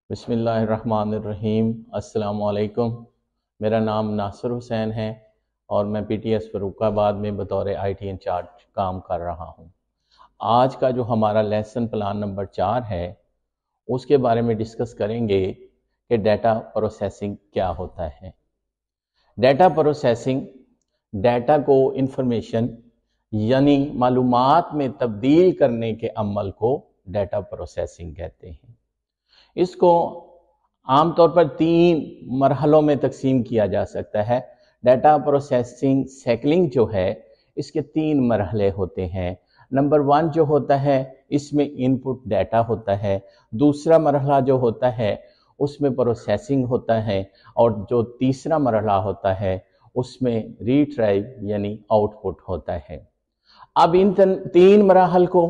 بسم اللہ الرحمن الرحیم۔ السلام علیکم۔ میرا نام ناصر حسین ہے اور میں پی ٹی ایس فروخ آباد میں بطور آئی ٹی انچارج کام کر رہا ہوں۔ آج کا جو ہمارا لیسن پلان نمبر 4 ہے اس کے بارے میں ڈسکس کریں گے کہ ڈیٹا پروسیسنگ کیا ہوتا ہے۔ ڈیٹا پروسیسنگ ڈیٹا کو انفارمیشن یعنی معلومات میں تبدیل کرنے کے عمل کو ڈیٹا پروسیسنگ کہتے ہیں۔ اس کو عام طور پر 3 مرحلوں میں تقسیم کیا جا سکتا ہے۔ ڈیٹا پروسیسنگ سائیکلنگ جو ہے اس کے 3 مرحلے ہوتے ہیں۔ نمبر 1 جو ہوتا ہے اس میں ان پٹ ڈیٹا ہوتا ہے، دوسرا مرحلہ جو ہوتا ہے اس میں پروسیسنگ ہوتا ہے، اور جو تیسرا مرحلہ ہوتا ہے اس میں ریٹرائیو یعنی آؤٹ پٹ ہوتا ہے۔ اب ان 3 مراحل کو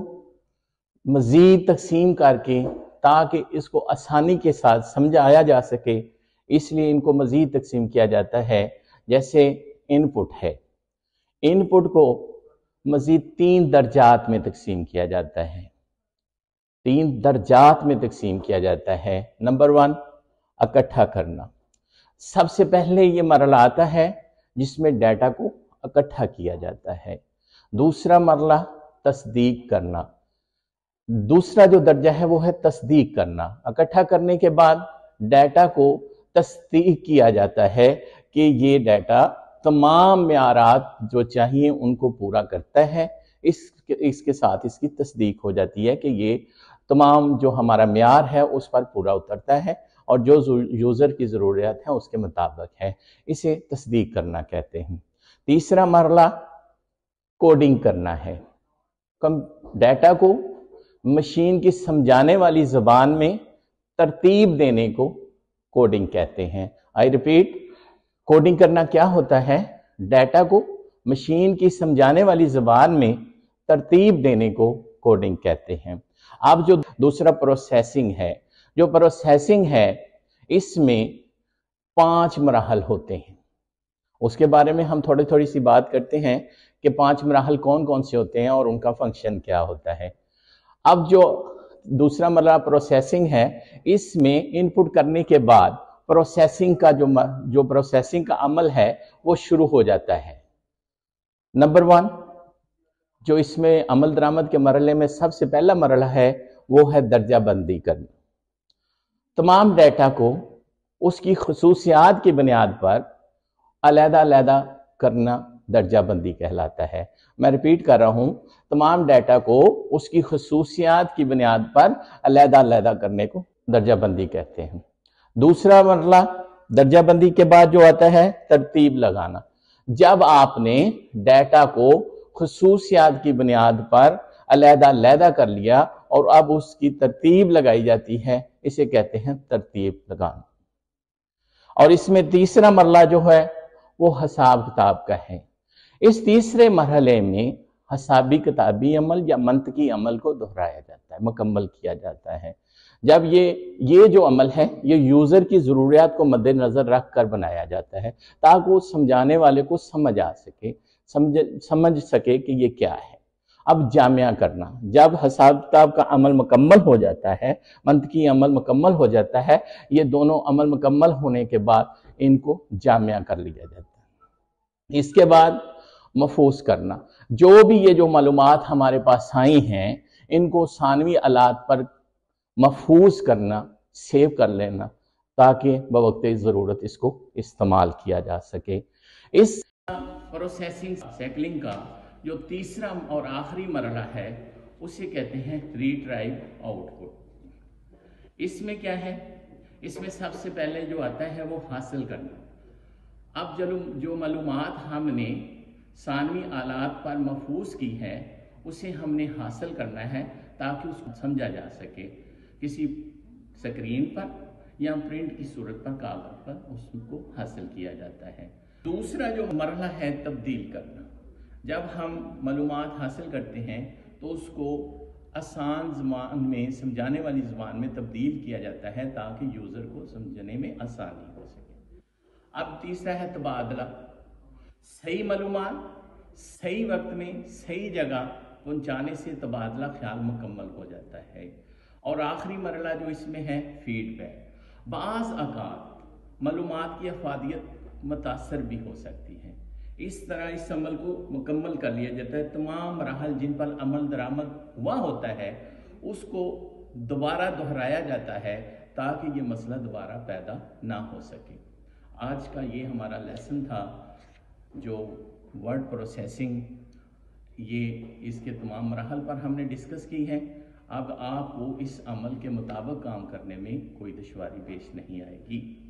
مزید تقسیم کر کے تاکہ اس کو آسانی کے ساتھ سمجھایا جا سکے اس لیے ان کو مزید تقسیم کیا جاتا ہے۔ جیسے ان پٹ ہے، ان پٹ کو مزید 3 درجات میں تقسیم کیا جاتا ہے، 3 درجات میں تقسیم کیا جاتا ہے۔ نمبر 1 اکٹھا کرنا۔ سب سے پہلے یہ مرحلہ آتا ہے جس میں ڈیٹا کو اکٹھا کیا جاتا ہے۔ دوسرا مرحلہ تصدیق کرنا۔ دوسرا جو درجہ ہے وہ ہے تصدیق کرنا۔ اکٹھا کرنے کے بعد ڈیٹا کو تصدیق کیا جاتا ہے کہ یہ ڈیٹا تمام معیارات جو چاہیے ان کو پورا کرتا ہے۔ اس کے ساتھ اس کی تصدیق ہو جاتی ہے کہ یہ تمام جو ہمارا معیار ہے اس پر پورا اترتا ہے اور جو یوزر کی ضروریات ہے اس کے مطابق ہے۔ اسے تصدیق کرنا کہتے ہیں۔ تیسرا مرحلہ کوڈنگ کرنا ہے۔ ڈیٹا کو مشین کی سمجھانے والی زبان میں ترتیب دینے کو کوڈنگ کہتے ہیں۔ آئی ریپیٹ، کوڈنگ کرنا کیا ہوتا ہے؟ ڈیٹا کو مشین کی سمجھانے والی زبان میں ترتیب دینے کو کوڈنگ کہتے ہیں۔ اب جو دوسرا پروسیسنگ ہے، جو پروسیسنگ ہے اس میں 5 مراحل ہوتے ہیں۔ اس کے بارے میں ہم تھوڑی سی بات کرتے ہیں کہ 5 مراحل کون کون سے ہوتے ہیں اور ان کا فنکشن کیا ہوتا ہے۔ اب جو دوسرا مرحلہ پروسیسنگ ہے اس میں ان پٹ کرنے کے بعد پروسیسنگ کا جو پروسیسنگ کا عمل ہے وہ شروع ہو جاتا ہے۔ نمبر 1 جو اس میں عمل درآمد کے مرحلے میں سب سے پہلا مرحلہ ہے وہ ہے درجہ بندی کرنا۔ تمام ڈیٹا کو اس کی خصوصیات کی بنیاد پر علیحدہ علیحدہ کرنا درجہ بندی کہلاتا ہے۔ میں ریپیٹ کر رہا ہوں، تمام ڈیٹا کو اس کی خصوصیات کی بنیاد پر علیحدہ علیحدہ کرنے کو درجہ بندی کہتے ہیں۔ دوسرا مرحلہ درجہ بندی کے بعد جو آتا ہے ترتیب لگانا۔ جب آپ نے ڈیٹا کو خصوصیات کی بنیاد پر علیحدہ علیحدہ کر لیا اور اب اس کی ترتیب لگائی جاتی ہے، اسے کہتے ہیں ترتیب لگانا۔ اور اس میں تیسرا مرحلہ جو ہے وہ حساب کتاب کا ہے۔ اس تیسرے مرحلے میں حسابی کتابی عمل یا منطقی عمل کو دہرایا جاتا ہے، مکمل کیا جاتا ہے۔ جب یہ جو عمل ہے یہ یوزر کی ضروریات کو مد نظر رکھ کر بنایا جاتا ہے تاکہ وہ سمجھانے والے کو سمجھ آ سکے، سمجھ سکے کہ یہ کیا ہے۔ اب جامع کرنا۔ جب حساب کتاب کا عمل مکمل ہو جاتا ہے، منطقی عمل مکمل ہو جاتا ہے، یہ دونوں عمل مکمل ہونے کے بعد ان کو جامع کر لیا جاتا ہے۔ اس کے بعد محفوظ کرنا۔ جو بھی یہ جو معلومات ہمارے پاس آئی ہیں ان کو ثانوی آلات پر محفوظ کرنا، سیو کر لینا تاکہ بوقت ضرورت اس کو استعمال کیا جا سکے۔ اس پروسیسنگ سائیکلنگ کا جو تیسرا اور آخری مرحلہ ہے اسے کہتے ہیں ریٹرائیو آؤٹ پٹ۔ اس میں کیا ہے؟ اس میں سب سے پہلے جو آتا ہے وہ حاصل کرنا۔ اب جو معلومات ہم نے ثانوی آلات پر محفوظ کی ہے اسے ہم نے حاصل کرنا ہے تاکہ اس کو سمجھا جا سکے، کسی سکرین پر یا پرنٹ کی صورت پر کاغذ پر اس کو حاصل کیا جاتا ہے۔ دوسرا جو مرحلہ ہے تبدیل کرنا۔ جب ہم معلومات حاصل کرتے ہیں تو اس کو آسان زبان میں، سمجھانے والی زبان میں تبدیل کیا جاتا ہے تاکہ یوزر کو سمجھنے میں آسانی ہو سکے۔ اب تیسرا ہے تبادلہ۔ صحیح معلومات صحیح وقت میں صحیح جگہ پہنچانے سے تبادلہ خیال مکمل ہو جاتا ہے۔ اور آخری مرحلہ جو اس میں ہے فیڈ بیک۔ بعض اوقات معلومات کی افادیت متاثر بھی ہو سکتی ہے۔ اس طرح اس عمل کو مکمل کر لیا جاتا ہے۔ تمام مراحل جن پر عمل درآمد ہوا ہوتا ہے اس کو دوبارہ دہرایا جاتا ہے تاکہ یہ مسئلہ دوبارہ پیدا نہ ہو سکے۔ آج کا یہ ہمارا لیسن تھا جو ورڈ پروسیسنگ، یہ اس کے تمام مراحل پر ہم نے ڈسکس کی ہے۔ اب آپ کو اس عمل کے مطابق کام کرنے میں کوئی دشواری پیش نہیں آئے گی۔